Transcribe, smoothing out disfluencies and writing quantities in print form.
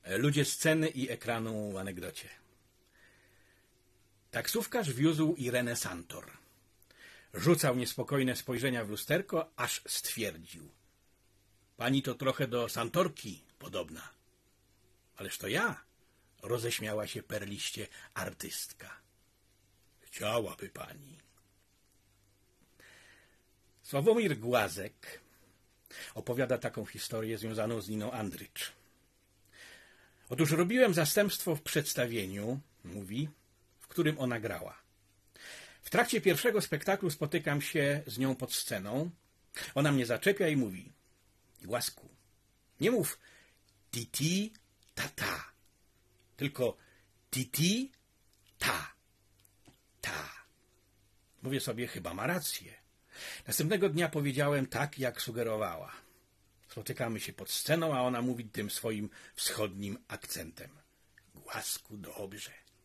Ludzie sceny i ekranu w anegdocie. Taksówkarz wiózł Irenę Santor. Rzucał niespokojne spojrzenia w lusterko, aż stwierdził: pani to trochę do Santorki podobna. Ależ to ja, roześmiała się perliście artystka. Chciałaby pani. Sławomir Głazek opowiada taką historię związaną z Niną Andrycz. Otóż robiłem zastępstwo w przedstawieniu, mówi, w którym ona grała. W trakcie pierwszego spektaklu spotykam się z nią pod sceną. Ona mnie zaczepia i mówi: Głazku, nie mów titi, ta, tylko titi, ta. Mówię sobie, chyba ma rację. Następnego dnia powiedziałem tak, jak sugerowała. Spotykamy się pod sceną, a ona mówi tym swoim wschodnim akcentem: Głazku, dobrze.